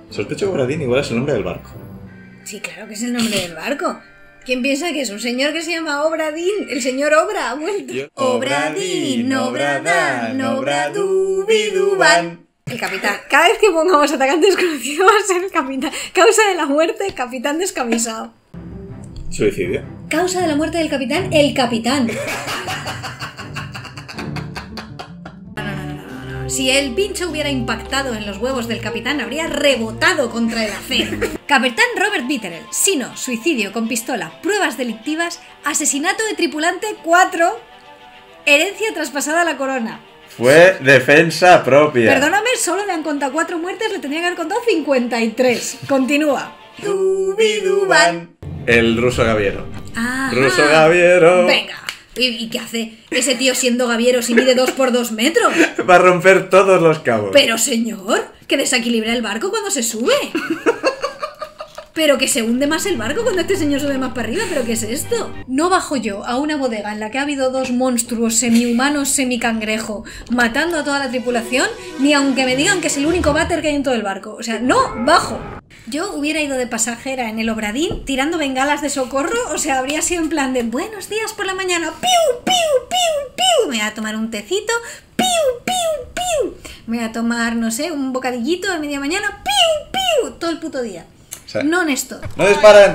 Sospecho que Obradín igual es el nombre del barco. Sí, claro que es el nombre del barco. ¿Quién piensa que es un señor que se llama Obradín? El señor Obra ha vuelto. Obradín, Obradán, Obradubiduban. El capitán. Cada vez que pongamos atacante desconocido va a ser el capitán. Causa de la muerte, capitán descamisado. Suicidio. Causa de la muerte del capitán, el capitán. Si el pincho hubiera impactado en los huevos del capitán, habría rebotado contra el acero. Capitán Robert Bitterell. Sino, suicidio con pistola, pruebas delictivas, asesinato de tripulante 4, herencia traspasada a la corona. Fue defensa propia. Perdóname, solo le han contado 4 muertes, le tendría que haber contado 53. Continúa. Dubiduban. El ruso Gaviero. Ajá. Ruso Gaviero. Venga. ¿Y qué hace ese tío siendo gaviero si mide 2 por 2 metros? Va a romper todos los cabos. Pero señor, que desequilibra el barco cuando se sube. Pero que se hunde más el barco cuando este señor sube más para arriba. ¿Pero qué es esto? No bajo yo a una bodega en la que ha habido 2 monstruos semi-humanos, semi-cangrejo matando a toda la tripulación, ni aunque me digan que es el único váter que hay en todo el barco. O sea, no bajo. Yo hubiera ido de pasajera en el Obradín tirando bengalas de socorro, o sea, habría sido en plan de buenos días por la mañana, piu, piu, piu, piu, me voy a tomar un tecito, piu, piu, piu, me voy a tomar, no sé, un bocadillito de media mañana, piu, piu, todo el puto día. O sea, No, Néstor. ¡No disparan!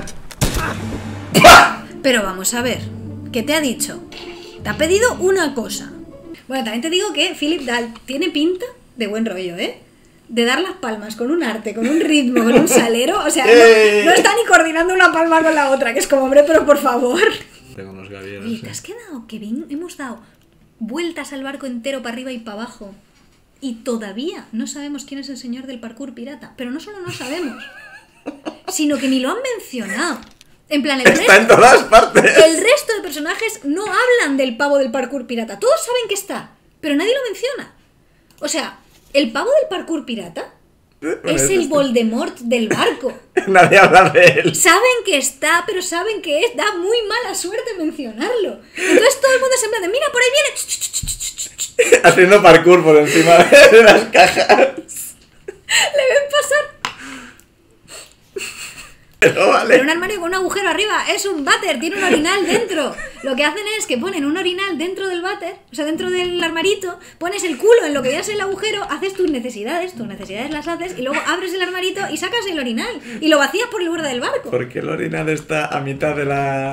Pero vamos a ver, ¿qué te ha dicho? Te ha pedido una cosa. Bueno, también te digo que Philip Dahl tiene pinta de buen rollo, ¿eh? De dar las palmas con un arte, con un ritmo, con un salero. O sea, no está ni coordinando una palma con la otra, que es como, hombre, pero por favor. Con los gavieros. Oye, ¿te has quedado, Kevin? Hemos dado vueltas al barco entero para arriba y para abajo. Y todavía no sabemos quién es el señor del parkour pirata. Pero no solo no sabemos, sino que ni lo han mencionado. En plan, Está en todas partes. el resto de personajes no hablan del pavo del parkour pirata. Todos saben que está, pero nadie lo menciona. O sea, el pavo del parkour pirata es el Voldemort del barco. Nadie habla de él. Saben que está, pero saben que es. Da muy mala suerte mencionarlo. Entonces todo el mundo se en plan de, mira, por ahí viene. Haciendo parkour por encima de las cajas. Le ven pasar. Pero vale. Pero un armario con un agujero arriba es un váter, tiene un orinal dentro. Lo que hacen es que ponen un orinal dentro del váter, o sea, dentro del armarito, pones el culo en lo que veas el agujero, haces tus necesidades las haces y luego abres el armarito y sacas el orinal y lo vacías por el borde del barco. Porque el orinal está a mitad de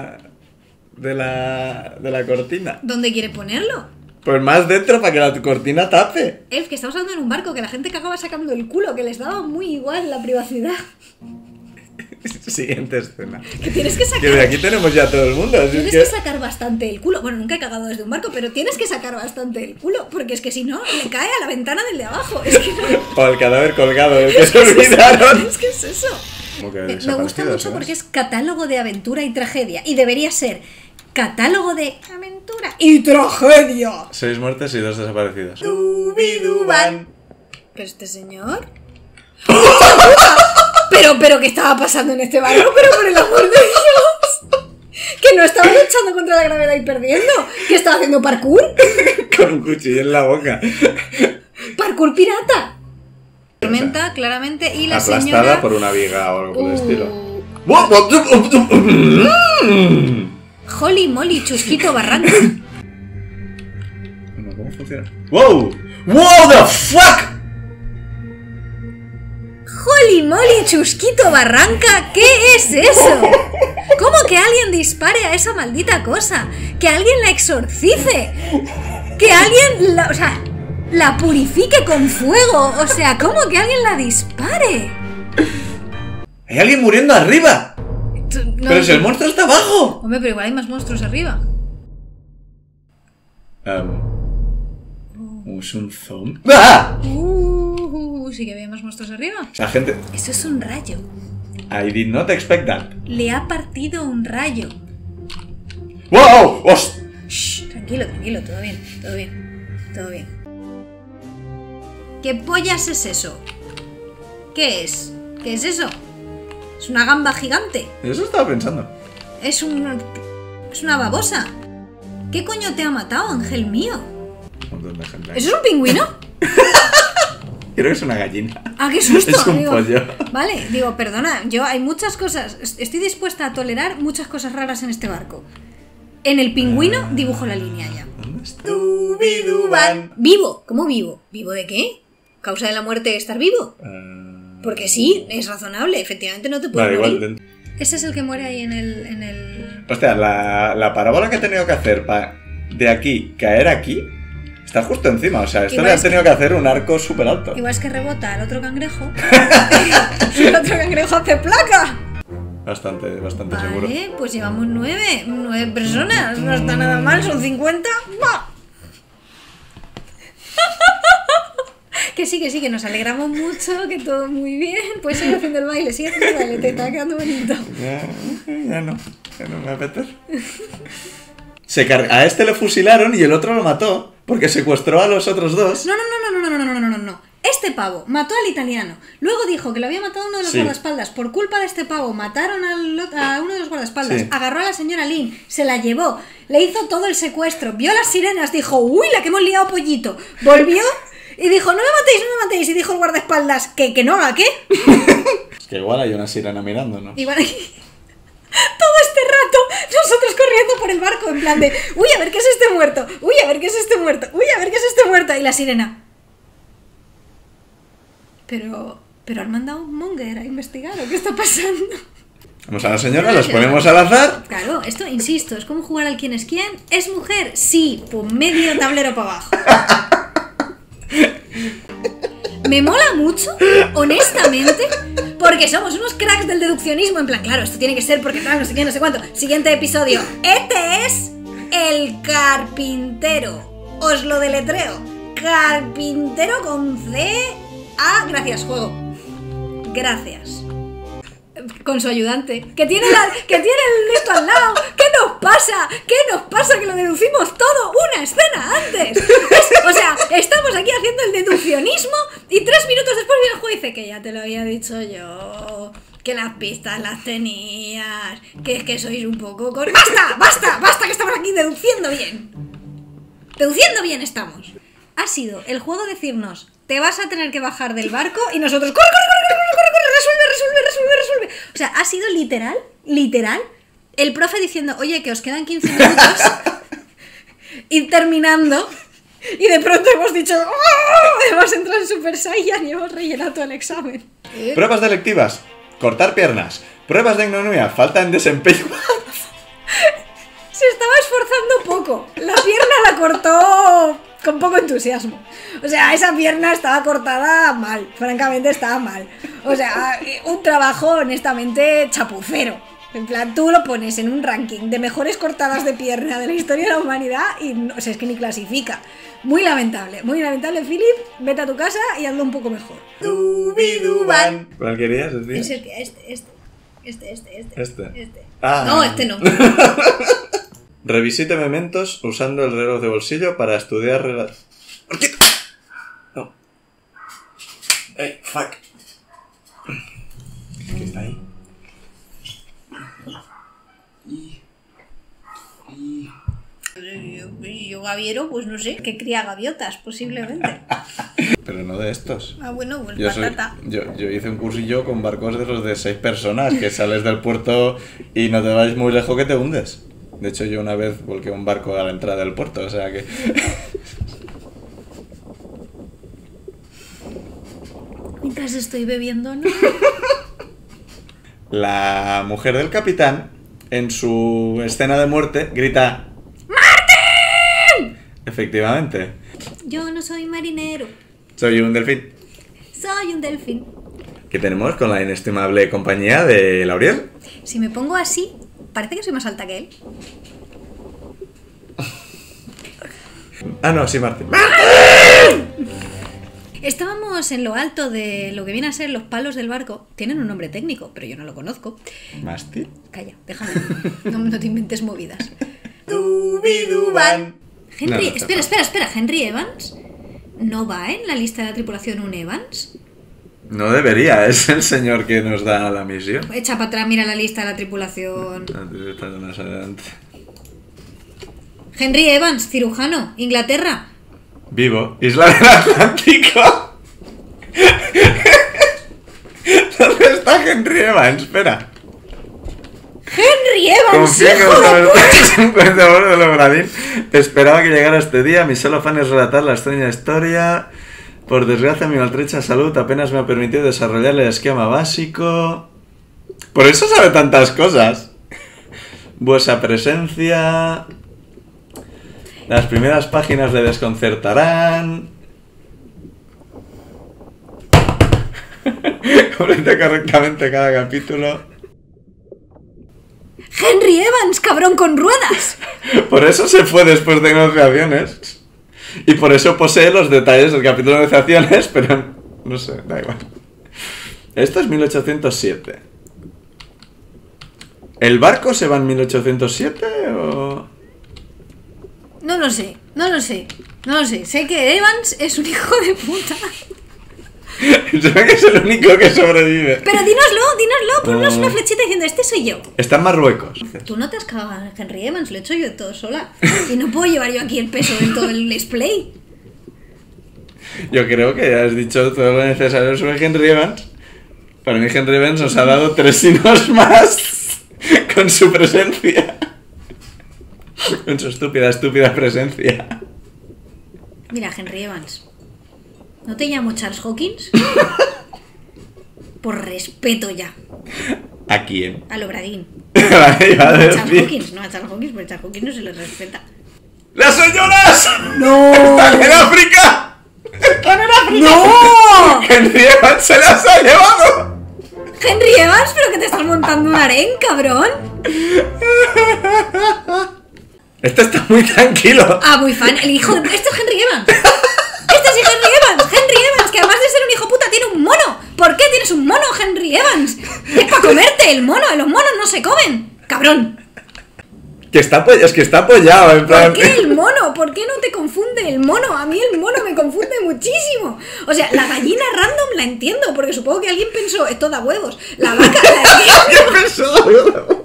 la cortina. ¿Dónde quiere ponerlo? Pues más dentro para que la cortina tape. Es que estamos hablando en un barco que la gente cagaba sacando el culo, que les daba muy igual la privacidad. Siguiente escena. Que tienes que sacar. Que de aquí tenemos ya todo el mundo. Así Tienes que sacar bastante el culo. Bueno, nunca he cagado desde un barco, pero tienes que sacar bastante el culo, porque es que si no, le cae a la ventana del de abajo. Es que no. O el cadáver colgado del que se olvidaron. Es que es eso. Como que Me gusta mucho desaparecidos, porque es catálogo de aventura y tragedia. Y debería ser catálogo de aventura y tragedia. 6 muertes y 2 desaparecidos. Dubiduban. ¿Pero este señor? Pero ¿qué estaba pasando en este barco? Pero por el amor de Dios. Que no estaba luchando contra la gravedad y perdiendo. Que estaba haciendo parkour. Con un cuchillo en la boca. Parkour pirata. Tormenta, claramente, y la Aplastada señora... por una viga o algo por el estilo. Holy moly, chusquito barranca. ¿Cómo funciona? ¡Wow! ¡Wow the fuck! Holy moly, chusquito barranca, ¿qué es eso? ¿Cómo que alguien dispare a esa maldita cosa? Que alguien la exorcice. Que alguien la purifique con fuego. O sea, ¿cómo que alguien la dispare? ¡Hay alguien muriendo arriba! No, ¡Pero si el monstruo está abajo! Hombre, pero igual hay más monstruos arriba. ¿Es un zombie? ¡Ah! Sí que había más monstruos arriba. La gente... Eso es un rayo. I did not expect that. Le ha partido un rayo. ¡Wow! Shh, tranquilo, todo bien. ¿Qué pollas es eso? ¿Qué es? ¿Qué es eso? ¿Es una gamba gigante? Eso estaba pensando. Es una babosa. ¿Qué coño te ha matado, ángel mío? Un montón de gente. ¿Eso es un pingüino? Creo que es una gallina. ¡Ah, qué susto! Es un Digo, pollo. Vale, digo, perdona, yo hay muchas cosas, estoy dispuesta a tolerar muchas cosas raras en este barco. En el pingüino dibujo la línea ya. ¿Dónde está? Dubiduban. ¿Vivo? ¿Cómo vivo? ¿Vivo de qué? ¿Causa de la muerte estar vivo? Porque sí, es razonable, efectivamente no te puedes Vale, morir. igual. Ese es el que muere ahí en el... Hostia, la parábola que he tenido que hacer para de aquí caer aquí está justo encima. O sea, esto Igual le han es tenido que hacer un arco súper alto. Igual es que rebota el otro cangrejo. El otro cangrejo hace placa. Bastante seguro. Vale, pues llevamos 9 personas. No está nada mal, son 50. ¡Bah! Que sí, que nos alegramos mucho, que todo muy bien. Pues sigue haciendo el baile, te está quedando bonito. Ya no me apetece. A este le fusilaron y el otro lo mató porque secuestró a los otros dos. No. Este pavo mató al italiano. Luego dijo que lo había matado uno de los guardaespaldas. Por culpa de este pavo mataron a uno de los guardaespaldas. Sí. Agarró a la señora Lynn, se la llevó, le hizo todo el secuestro, vio las sirenas, dijo, uy, la que hemos liado, pollito. Volvió y dijo, no me matéis. Y dijo el guardaespaldas, ¿que no haga qué? Es que igual hay una sirena mirándonos. Y van aquí todo este rato nosotros corriendo por el barco en plan de, uy, a ver qué es este muerto, uy, a ver qué es este muerto, uy, a ver qué es este muerto. Y la sirena, pero han mandado un monger a investigar, ¿o qué está pasando? Vamos a la señora, los ponemos al azar. Claro, esto, insisto, es como jugar al quién es quién. ¿Es mujer? Sí, pues medio tablero para abajo. Me mola mucho, honestamente, porque somos unos cracks del deduccionismo. En plan, claro, esto tiene que ser porque tal, no sé qué, no sé cuánto. Siguiente episodio. Este es el carpintero. Os lo deletreo. Carpintero con C. Gracias, juego. Gracias. Con su ayudante. Que tiene esto al lado. ¿Qué nos pasa? ¿Qué nos pasa? Que lo deducimos todo una escena antes. O sea, estamos aquí haciendo el deduccionismo y 3 minutos después viene el juez y dice que ya te lo había dicho yo. Que las pistas las tenías. Que es que sois un poco... ¡Basta! Que estamos aquí deduciendo bien. Deduciendo bien estamos. Ha sido el juego decirnos, te vas a tener que bajar del barco y nosotros, corre, resuelve. O sea, ha sido literal, el profe diciendo, oye, que os quedan 15 minutos y terminando, y de pronto hemos dicho, ¡oh! Hemos entrado en Super Saiyan y hemos rellenado todo el examen. Pruebas delictivas, cortar piernas. Pruebas de ignominia, falta en desempeño. Se estaba esforzando poco. La pierna la cortó con poco entusiasmo. O sea, esa pierna estaba cortada mal. Francamente estaba mal. O sea, un trabajo honestamente chapucero. En plan, tú lo pones en un ranking de mejores cortadas de pierna de la historia de la humanidad y no, o sea, es que ni clasifica. Muy lamentable, Philip. Vete a tu casa y hazlo un poco mejor. Dubiduban. ¿Cuál querías decir? Es el que este. Ah. No, este no. Revisite mementos usando el reloj de bolsillo para estudiar... No. Hey, fuck. ¿Qué está ahí? Yo gaviero, pues no sé, que cría gaviotas, posiblemente. Pero no de estos. Bueno, pues Yo patata. Yo hice un cursillo con barcos de los de 6 personas, que sales del puerto y no te vas muy lejos que te hundes. De hecho, yo una vez volqué un barco a la entrada del puerto, o sea que... Mientras estoy bebiendo, ¿no? La mujer del capitán, en su escena de muerte, grita... ¡Martín! Efectivamente. Yo no soy marinero. Soy un delfín. Soy un delfín. ¿Qué tenemos con la inestimable compañía de Lauriel? Si me pongo así, parece que soy más alta que él. Ah, no, sí, Martín. Estábamos en lo alto de lo que viene a ser los palos del barco. Tienen un nombre técnico, pero yo no lo conozco. ¿Mástil? Calla, déjame. No te inventes movidas. Dubiduban. Henry, No, espera. ¿Henry Evans? ¿No va en la lista de la tripulación un Evans? No debería, es el señor que nos da la misión. Echa para atrás, mira la lista de la tripulación. Antes de estar más adelante. Henry Evans, cirujano, Inglaterra. Vivo, Isla del Atlántico. ¿Dónde está Henry Evans? Espera. ¡Henry Evans, Confía que hijo de puta! un cuento de Lobradín. Esperaba que llegara este día. Mi solo fan es relatar la extraña historia. Por desgracia, mi maltrecha salud apenas me ha permitido desarrollar el esquema básico. Por eso sabe tantas cosas. Vuestra presencia. Las primeras páginas le desconcertarán. Complete correctamente cada capítulo. ¡Henry Evans, cabrón con ruedas! Por eso se fue después de negociaciones. Y por eso posee los detalles del capítulo de negociaciones, pero no sé, da igual. Esto es 1807. ¿El barco se va en 1807 o...? No lo sé, no lo sé, no lo sé. Sé que Evans es un hijo de puta. Se ve que es el único que sobrevive. Pero dínoslo, ponnos una flechita diciendo, este soy yo. Está en Marruecos. Tú no te has cagado en Henry Evans, lo he hecho yo todo sola. Y no puedo llevar yo aquí el peso de todo el display. Yo creo que has dicho todo lo necesario sobre Henry Evans. Para mí Henry Evans nos ha dado 3 signos más con su presencia. Con su estúpida presencia. Mira, Henry Evans. ¿No te llamo Charles Hawkins? Por respeto ya. ¿A quién? A Lobradín. Vale, iba a A Charles decir. Hawkins, no a Charles Hawkins, porque Charles Hawkins no se le respeta. ¡Las señoras! ¡No! ¡Están en África! ¡Están en África! ¡No! ¡Henry Evans se las ha llevado! Henry Evans, pero que te estás montando un harén, cabrón. Este está muy tranquilo. Ah, muy fan. El hijo de... Este es Henry Evans. Este es Henry Evans. Henry Evans, que además de ser un hijo puta tiene un mono. ¿Por qué tienes un mono, Henry Evans? Es para comerte el mono. Los monos no se comen. Cabrón. Es que está apoyado, en plan... ¿Por qué el mono? ¿Por qué no te confunde el mono? A mí el mono me confunde muchísimo. O sea, la gallina random la entiendo, porque supongo que alguien pensó, esto da huevos. La vaca la entiendo. ¿Qué pensó?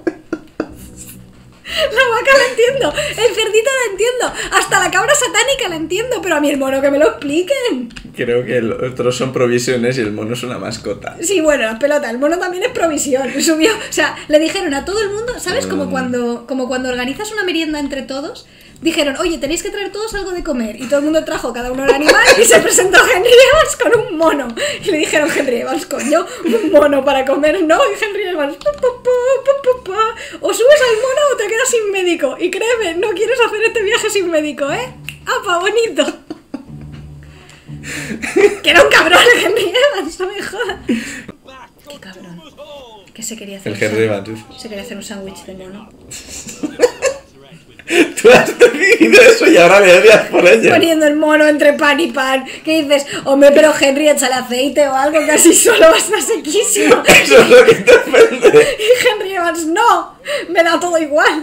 La vaca la entiendo. El cerdito la entiendo. Hasta la cabra satánica la entiendo. Pero a mí el mono que me lo expliquen. Creo que los otros son provisiones y el mono es una mascota. Sí, bueno, la pelota, el mono también es provisión. Subió, o sea, le dijeron a todo el mundo, ¿sabes? Como cuando organizas una merienda entre todos, dijeron, oye, tenéis que traer todos algo de comer. Y todo el mundo trajo cada uno el animal y se presentó Henry Evans con un mono. Y le dijeron, Henry Evans, coño, un mono para comer, no. Y Henry Evans, o subes al mono o te quedas sin médico. Y créeme, no quieres hacer este viaje sin médico, ¿eh? ¡Apa, bonito! Que era un cabrón el Henry Evans, no me jodas. Qué cabrón. Que se quería hacer El Henry Evans. Se quería hacer un sándwich de mono. Tú has decidido eso y ahora le odias por ello. Poniendo el mono entre pan y pan. Que dices, hombre, pero Henry, échale aceite o algo, que así solo va a estar sequísimo. Eso es lo que te ofende. Y Henry Evans, no, me da todo igual.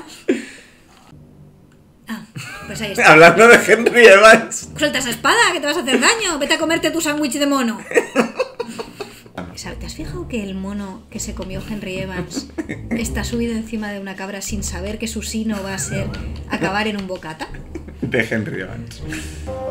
Ah, pues ahí está. Hablando de Henry Evans. Suelta esa espada, que te vas a hacer daño. Vete a comerte tu sándwich de mono. ¿Te has fijado que el mono que se comió Henry Evans está subido encima de una cabra sin saber que su sino va a ser acabar en un bocata? De Henry Evans.